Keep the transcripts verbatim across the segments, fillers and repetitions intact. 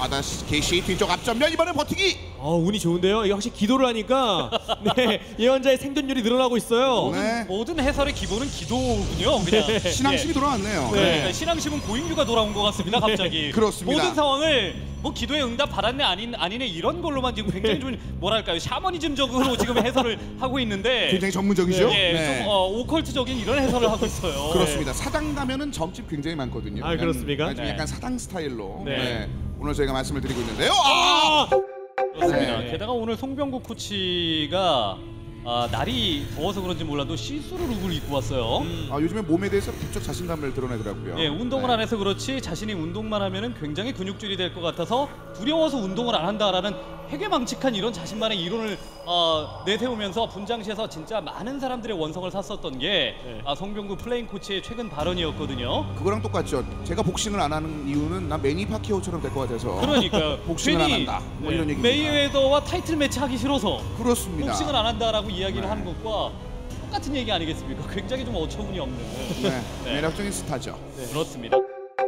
아다케이시 뒤쪽 앞전면 이번에 버티기. 어, 운이 좋은데요. 이게 확실히 기도를 하니까 네, 예언자의 생존율이 늘어나고 있어요. 네. 모든 해설의 기본은 기도군요. 그냥 신앙심이 돌아왔네요. 네. 네. 그러니까 신앙심은 고인규가 돌아온 것 같습니다. 갑자기. 그렇습니다. 모든 상황을 뭐 기도의 응답 받았네 아닌 아니네 이런 걸로만 지금 굉장히 좀 뭐랄까요 샤머니즘적으로 지금 해설을 하고 있는데 굉장히 전문적이죠. 예, 네. 좀 어, 오컬트적인 이런 해설을 하고 있어요. 그렇습니다. 사당 가면은 점집 굉장히 많거든요. 아, 그렇습니까? 좀 네. 약간 사당 스타일로 네. 네. 오늘 저희가 말씀을 드리고 있는데요. 아! 그렇습니다. 네. 게다가 오늘 송병국 코치가 아, 날이 더워서 그런지 몰라도 시스루 룩을 입고 왔어요. 음. 아, 요즘에 몸에 대해서 부쩍 자신감을 드러내더라고요. 예, 운동을 네. 안 해서 그렇지 자신이 운동만 하면은 굉장히 근육질이 될 것 같아서 두려워서 운동을 안 한다라는 해괴망측한 이런 자신만의 이론을 어, 내세우면서 분장시에서 진짜 많은 사람들의 원성을 샀었던 게 네. 아, 송병구 플레인 코치의 최근 발언이었거든요. 그거랑 똑같죠. 제가 복싱을 안 하는 이유는 난 매니 파키오처럼 될 것 같아서. 그러니까요. 복싱을 안 괜히 한다. 뭐 네, 이런 얘기입니다. 메이웨더와 타이틀 매치 하기 싫어서 그렇습니다. 복싱을 안 한다라고 이야기를 네. 하는 것과 똑같은 얘기 아니겠습니까? 굉장히 좀 어처구니 없는. 네. 네. 매력적인 스타죠. 네. 그렇습니다.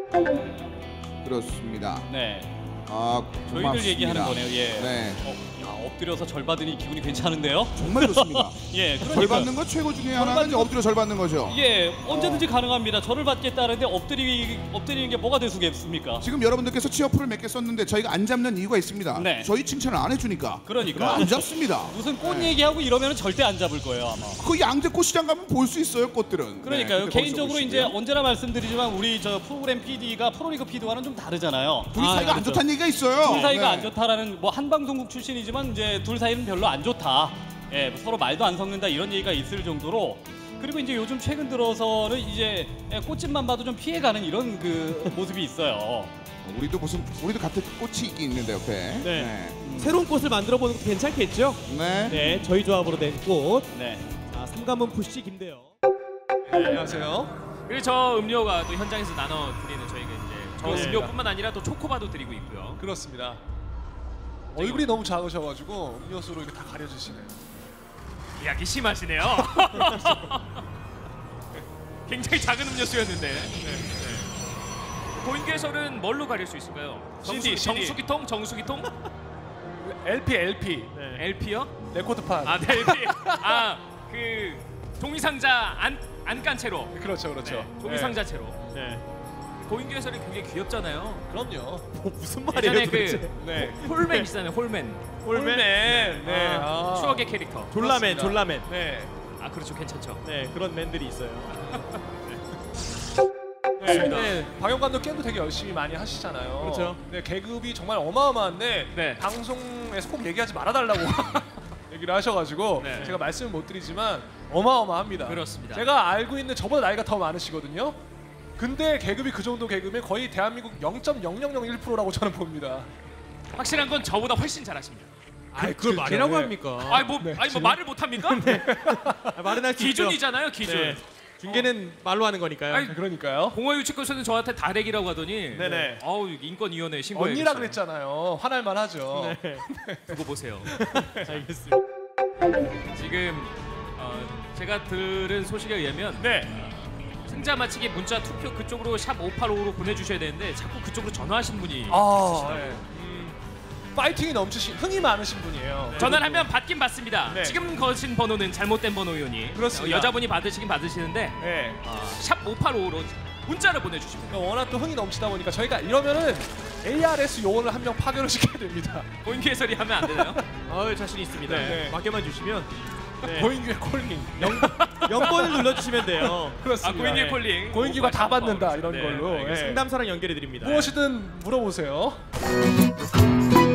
그렇습니다. 네. 아, 저희들 고맙습니다. 얘기하는 거네요. 예. 네. 어, 야, 엎드려서 절 받으니 기분이 괜찮은데요? 정말 좋습니다. 예, 그러니까. 절 받는 거 최고 중에 하나는 받는 이제 거- 엎드려 절 받는 거죠. 예, 언제든지 가능합니다. 절을 받겠다는데 엎드리 엎드리는 게 뭐가 대수겠습니까? 지금 여러분들께서 치어풀을 몇 개 썼는데 저희가 안 잡는 이유가 있습니다. 네. 저희 칭찬을 안 해주니까. 그러니까. 그럼 안 잡습니다. 무슨 꽃 네. 얘기하고 이러면 절대 안 잡을 거예요, 아마. 그 양재 꽃시장 가면 볼 수 있어요, 꽃들은. 그러니까요. 네, 그때 개인적으로 거기서 이제 보시고요. 언제나 말씀드리지만 우리 저 프로그램 피디가 프로리그 피디와는 좀 다르잖아요. 둘이 아, 사이가 안 그렇죠. 좋다는 얘기가 있어요. 둘 사이가 네. 안 좋다라는 뭐 한방송국 출신이지만 이제 둘 사이는 별로 안 좋다. 예, 서로 말도 안 섞는다 이런 얘기가 있을 정도로. 그리고 이제 요즘 최근 들어서는 이제 꽃집만 봐도 좀 피해가는 이런 그 모습이 있어요. 우리도 무슨 우리도 같은 꽃이 있긴 있는데 옆에. 네. 새로운 꽃을 만들어 보는 것도 괜찮겠죠? 네. 네, 저희 조합으로 된 꽃. 네. 자, 삼가문 푸시 김대영. 안녕하세요. 그리고 저 음료가 또 현장에서 나눠 드리는 저희가 이제 저 그렇습니다. 음료뿐만 아니라 또 초코바도 드리고 있고요. 그렇습니다. 얼굴이 너무 작으셔가지고 음료수로 이렇게 다 가려주시네요. 이야기 심하시네요. 굉장히 작은 음료수였는데. 고인규 해설은 뭘로 가릴 수 있을까요? 정수, 씨디, 씨디. 정수기통? 정수기통? 엘피, 엘피. 네. 엘피요? 레코드판. 아, 네, 엘피. 아, 그 종이상자 안, 안 깐 채로. 그렇죠, 그렇죠. 네, 종이상자 채로. 네. 고인규 해설이 굉장히 귀엽잖아요. 그럼요. 뭐 무슨 말이에요, 예전에 도대체? 그 네. 홀맨 있잖아요, 홀맨. 홀맨. 네. 아, 아. 추억의 캐릭터. 졸라맨, 그렇습니다. 졸라맨. 네. 아, 그렇죠, 괜찮죠. 네, 그런 맨들이 있어요. 네. 네. 박영 감독 게임도 되게 열심히 많이 하시잖아요. 그렇죠. 네, 계급이 정말 어마어마한데 네. 방송에서 꼭 얘기하지 말아달라고 얘기를 하셔가지고 네. 제가 말씀을 못 드리지만 어마어마합니다. 그렇습니다. 제가 알고 있는 저보다 나이가 더 많으시거든요. 근데 계급이 그 정도 계급이면 거의 대한민국 영 점 영영영일 퍼센트라고 저는 봅니다. 확실한 건 저보다 훨씬 잘하십니다. 아, 그걸 말이라고 네. 합니까? 아니 뭐, 네, 아니 뭐 지금? 말을 못 합니까? 아, 말은 할수 있죠. 기준이잖아요, 기준. 네. 중계는 말로 하는 거니까요. 아니, 그러니까요. 공허유치권에서는 저한테 다렉이라고 하더니 네네. 어우 인권위원회 신고해. 언니라 그랬잖아요. 화날만 하죠. 네. 두고 보세요. 알겠습니다. 지금 어, 제가 들은 소식에 의하면 네. 승자 마치기 문자 투표 그쪽으로 샵 오팔오로 보내주셔야 되는데 자꾸 그쪽으로 전화하신 분이 아, 있으시더라고요. 네. 음, 파이팅이 넘치신, 흥이 많으신 분이에요. 전화하면 받긴 받습니다. 네. 지금 거신 번호는 잘못된 번호이오니 그렇습니다. 어, 여자분이 받으시긴 받으시는데 네. 어, 샵 오팔오로 문자를 보내주시면 돼요. 그러니까 워낙 또 흥이 넘치다 보니까 저희가 이러면은 에이알에스 요원을 한 명 파견을 시켜야 됩니다. 고인규 해설이 하면 안 되나요? 어, 자신 있습니다. 네. 맡겨만 주시면 네. 고인규의 콜링. 영번을 눌러주시면 돼요. 아 그렇습니다. 고인규의 네. 콜링. 고인규가 다 받는다 이런 네, 걸로. 네, 예. 상담사랑 연결해 드립니다. 무엇이든 물어보세요.